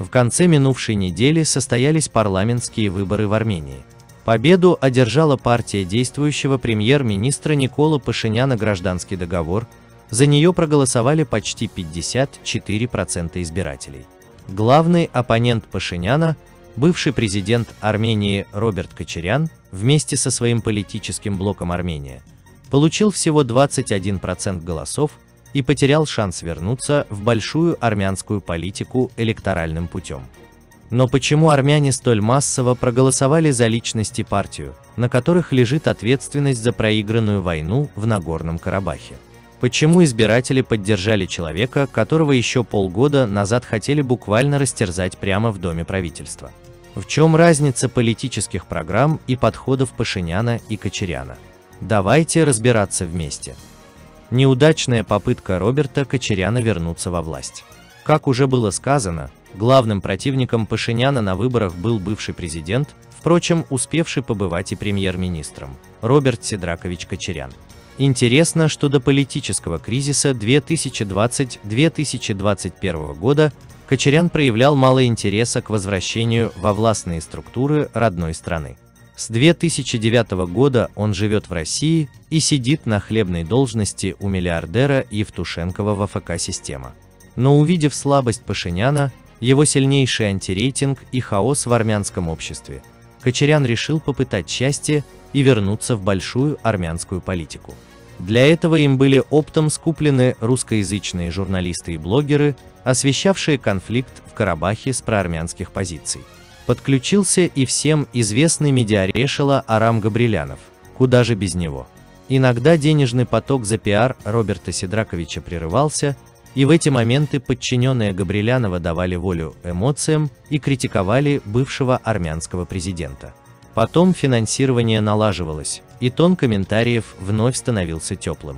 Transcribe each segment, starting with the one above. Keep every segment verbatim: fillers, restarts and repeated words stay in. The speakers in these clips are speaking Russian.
В конце минувшей недели состоялись парламентские выборы в Армении. Победу одержала партия действующего премьер-министра Никола Пашиняна «Гражданский договор». За нее проголосовали почти пятьдесят четыре процента избирателей. Главный оппонент Пашиняна, бывший президент Армении Роберт Кочарян, вместе со своим политическим блоком «Армения», получил всего двадцать один процент голосов и потерял шанс вернуться в большую армянскую политику электоральным путем. Но почему армяне столь массово проголосовали за личность и партию, на которых лежит ответственность за проигранную войну в Нагорном Карабахе? Почему избиратели поддержали человека, которого еще полгода назад хотели буквально растерзать прямо в доме правительства? В чем разница политических программ и подходов Пашиняна и Кочаряна? Давайте разбираться вместе. Неудачная попытка Роберта Кочаряна вернуться во власть. Как уже было сказано, главным противником Пашиняна на выборах был бывший президент, впрочем, успевший побывать и премьер-министром, Роберт Седракович Кочарян. Интересно, что до политического кризиса две тысячи двадцатого — две тысячи двадцать первого года Кочарян проявлял мало интереса к возвращению во властные структуры родной страны. С две тысячи девятого года он живет в России и сидит на хлебной должности у миллиардера Евтушенкова в АФК-система. Но увидев слабость Пашиняна, его сильнейший антирейтинг и хаос в армянском обществе, Кочарян решил попытать счастье и вернуться в большую армянскую политику. Для этого им были оптом скуплены русскоязычные журналисты и блогеры, освещавшие конфликт в Карабахе с проармянских позиций. Подключился и всем известный медиарешала Арам Габрилянов, куда же без него. Иногда денежный поток за пиар Роберта Седраковича прерывался, и в эти моменты подчиненные Габрилянова давали волю эмоциям и критиковали бывшего армянского президента. Потом финансирование налаживалось, и тон комментариев вновь становился теплым.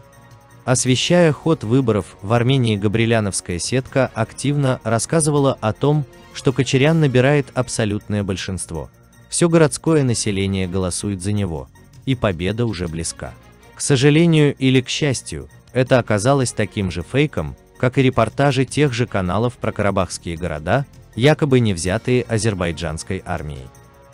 Освещая ход выборов в Армении, габриляновская сетка активно рассказывала о том, что Кочарян набирает абсолютное большинство. Все городское население голосует за него, и победа уже близка. К сожалению или к счастью, это оказалось таким же фейком, как и репортажи тех же каналов про карабахские города, якобы не взятые азербайджанской армией.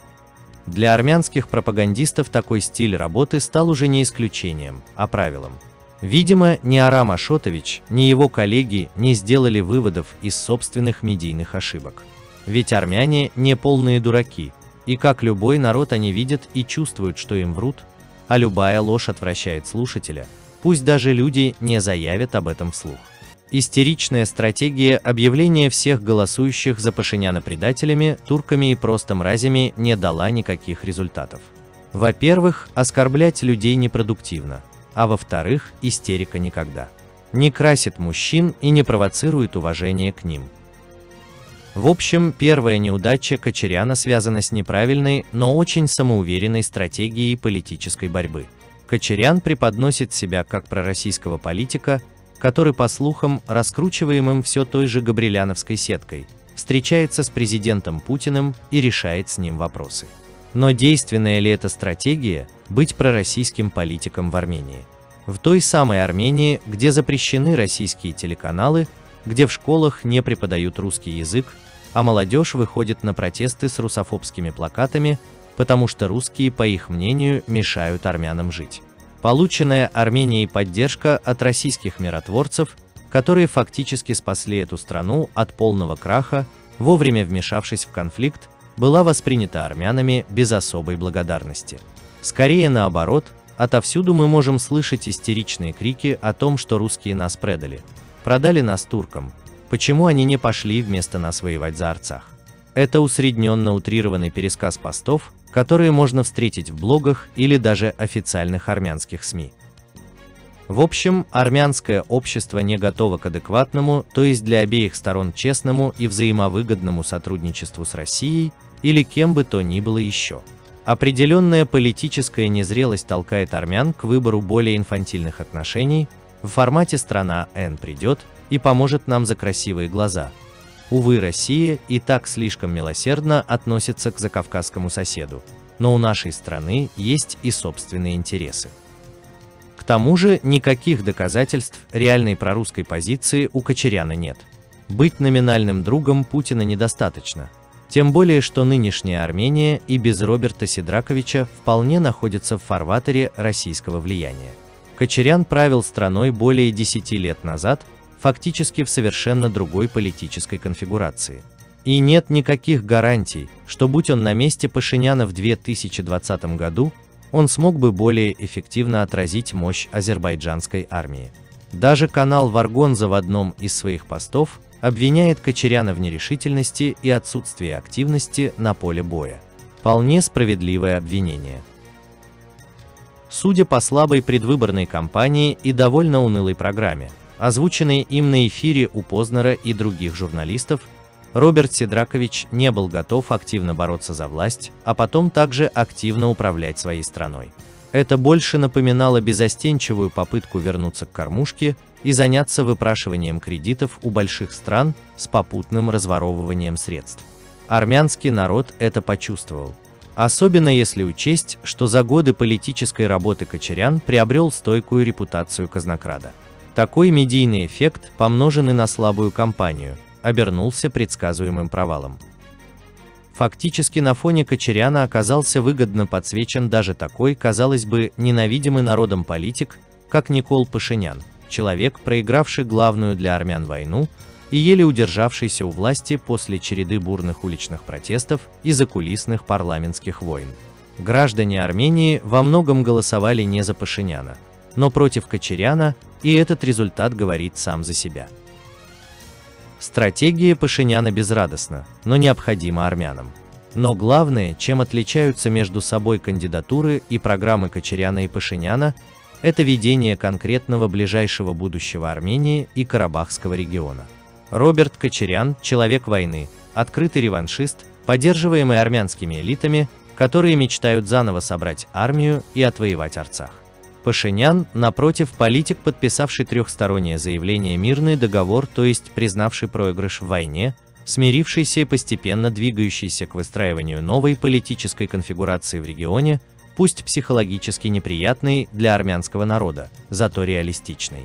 Для армянских пропагандистов такой стиль работы стал уже не исключением, а правилом. Видимо, ни Арам Ашотович, ни его коллеги не сделали выводов из собственных медийных ошибок. Ведь армяне не полные дураки, и как любой народ они видят и чувствуют, что им врут, а любая ложь отвращает слушателя, пусть даже люди не заявят об этом вслух. Истеричная стратегия объявления всех голосующих за Пашиняна предателями, турками и просто мразями не дала никаких результатов. Во-первых, оскорблять людей непродуктивно, а во-вторых, истерика никогда не красит мужчин и не провоцирует уважение к ним. В общем, первая неудача Кочаряна связана с неправильной, но очень самоуверенной стратегией политической борьбы. Кочарян преподносит себя как пророссийского политика, который, по слухам, раскручиваемым все той же габриляновской сеткой, встречается с президентом Путиным и решает с ним вопросы. Но действенная ли эта стратегия – быть пророссийским политиком в Армении? В той самой Армении, где запрещены российские телеканалы, где в школах не преподают русский язык, а молодежь выходит на протесты с русофобскими плакатами, потому что русские, по их мнению, мешают армянам жить. Полученная Арменией поддержка от российских миротворцев, которые фактически спасли эту страну от полного краха, вовремя вмешавшись в конфликт, была воспринята армянами без особой благодарности. Скорее наоборот, отовсюду мы можем слышать истеричные крики о том, что русские нас предали, продали нас туркам, почему они не пошли вместо нас воевать за Арцах. Это усредненно утрированный пересказ постов, которые можно встретить в блогах или даже официальных армянских СМИ. В общем, армянское общество не готово к адекватному, то есть для обеих сторон честному и взаимовыгодному сотрудничеству с Россией или кем бы то ни было еще. Определенная политическая незрелость толкает армян к выбору более инфантильных отношений в формате «страна Н придет и поможет нам за красивые глаза». Увы, Россия и так слишком милосердно относится к закавказскому соседу, но у нашей страны есть и собственные интересы. К тому же никаких доказательств реальной прорусской позиции у Кочаряна нет. Быть номинальным другом Путина недостаточно. Тем более, что нынешняя Армения и без Роберта Сидраковича вполне находится в фарватере российского влияния. Кочарян правил страной более десяти лет назад, фактически в совершенно другой политической конфигурации. И нет никаких гарантий, что будь он на месте Пашиняна в две тысячи двадцатом году, он смог бы более эффективно отразить мощь азербайджанской армии. Даже канал Варгонза в одном из своих постов обвиняет Кочаряна в нерешительности и отсутствии активности на поле боя. Вполне справедливое обвинение. Судя по слабой предвыборной кампании и довольно унылой программе, озвученной им на эфире у Познера и других журналистов, Роберт Сидракович не был готов активно бороться за власть, а потом также активно управлять своей страной. Это больше напоминало безостенчивую попытку вернуться к кормушке и заняться выпрашиванием кредитов у больших стран с попутным разворовыванием средств. Армянский народ это почувствовал. Особенно если учесть, что за годы политической работы Кочарян приобрел стойкую репутацию казнокрада. Такой медийный эффект, помноженный на слабую кампанию, обернулся предсказуемым провалом. Фактически на фоне Кочаряна оказался выгодно подсвечен даже такой, казалось бы, ненавидимый народом политик, как Никол Пашинян, человек, проигравший главную для армян войну и еле удержавшийся у власти после череды бурных уличных протестов и закулисных парламентских войн. Граждане Армении во многом голосовали не за Пашиняна, но против Кочаряна, и этот результат говорит сам за себя. Стратегия Пашиняна безрадостна, но необходима армянам. Но главное, чем отличаются между собой кандидатуры и программы Кочаряна и Пашиняна, это видение конкретного ближайшего будущего Армении и Карабахского региона. Роберт Кочарян – человек войны, открытый реваншист, поддерживаемый армянскими элитами, которые мечтают заново собрать армию и отвоевать Арцах. Пашинян, напротив, политик, подписавший трехстороннее заявление «Мирный договор», то есть признавший проигрыш в войне, смирившийся и постепенно двигающийся к выстраиванию новой политической конфигурации в регионе, пусть психологически неприятной для армянского народа, зато реалистичной.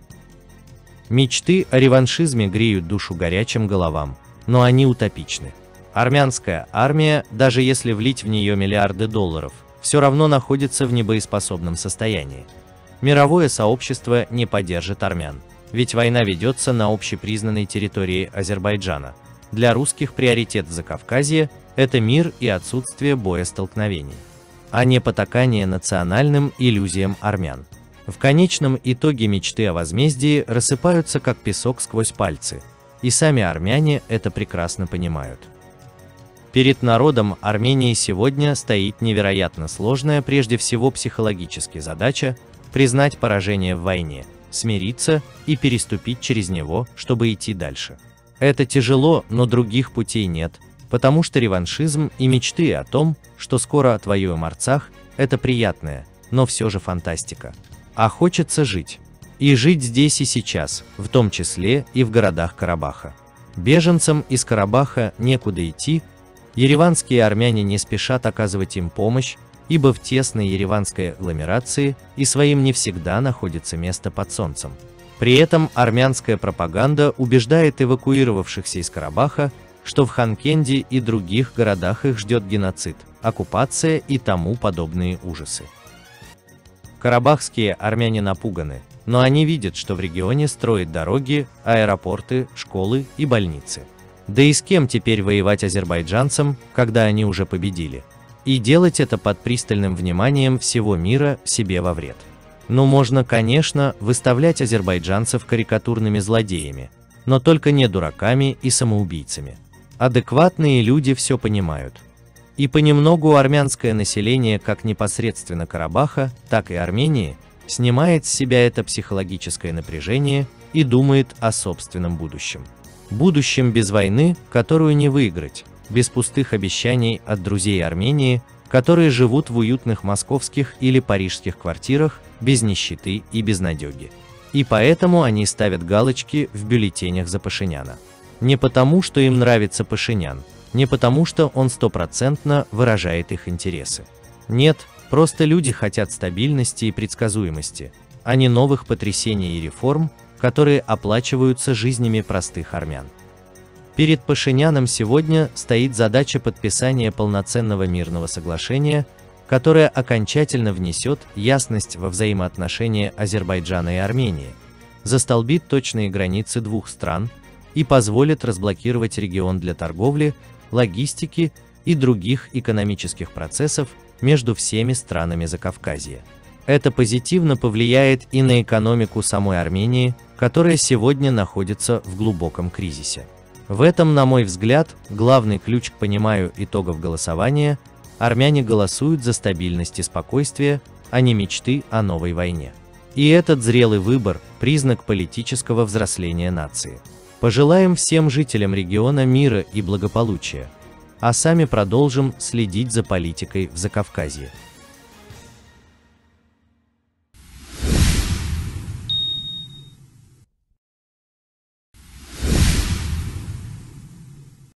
Мечты о реваншизме греют душу горячим головам, но они утопичны. Армянская армия, даже если влить в нее миллиарды долларов, все равно находится в небоеспособном состоянии. Мировое сообщество не поддержит армян, ведь война ведется на общепризнанной территории Азербайджана. Для русских приоритет в Закавказье – это мир и отсутствие боестолкновений, а не потакание национальным иллюзиям армян. В конечном итоге мечты о возмездии рассыпаются как песок сквозь пальцы, и сами армяне это прекрасно понимают. Перед народом Армении сегодня стоит невероятно сложная, прежде всего психологически, задача признать поражение в войне, смириться и переступить через него, чтобы идти дальше. Это тяжело, но других путей нет, потому что реваншизм и мечты о том, что скоро отвоюем Арцах, это приятная, но все же фантастика. А хочется жить. И жить здесь и сейчас, в том числе и в городах Карабаха. Беженцам из Карабаха некуда идти. Ереванские армяне не спешат оказывать им помощь, ибо в тесной ереванской агломерации и своим не всегда находится место под солнцем. При этом армянская пропаганда убеждает эвакуировавшихся из Карабаха, что в Ханкенди и других городах их ждет геноцид, оккупация и тому подобные ужасы. Карабахские армяне напуганы, но они видят, что в регионе строят дороги, аэропорты, школы и больницы. Да и с кем теперь воевать азербайджанцам, когда они уже победили? И делать это под пристальным вниманием всего мира себе во вред. Ну, можно, конечно, выставлять азербайджанцев карикатурными злодеями, но только не дураками и самоубийцами. Адекватные люди все понимают. И понемногу армянское население как непосредственно Карабаха, так и Армении снимает с себя это психологическое напряжение и думает о собственном будущем. Будущем без войны, которую не выиграть, без пустых обещаний от друзей Армении, которые живут в уютных московских или парижских квартирах, без нищеты и безнадеги. И поэтому они ставят галочки в бюллетенях за Пашиняна. Не потому, что им нравится Пашинян, не потому, что он стопроцентно выражает их интересы. Нет, просто люди хотят стабильности и предсказуемости, а не новых потрясений и реформ, которые оплачиваются жизнями простых армян. Перед Пашиняном сегодня стоит задача подписания полноценного мирного соглашения, которое окончательно внесет ясность во взаимоотношения Азербайджана и Армении, застолбит точные границы двух стран и позволит разблокировать регион для торговли, логистики и других экономических процессов между всеми странами Закавказья. Это позитивно повлияет и на экономику самой Армении, которая сегодня находится в глубоком кризисе. В этом, на мой взгляд, главный ключ к пониманию итогов голосования. Армяне голосуют за стабильность и спокойствие, а не мечты о новой войне. И этот зрелый выбор – признак политического взросления нации. Пожелаем всем жителям региона мира и благополучия, а сами продолжим следить за политикой в Закавказье.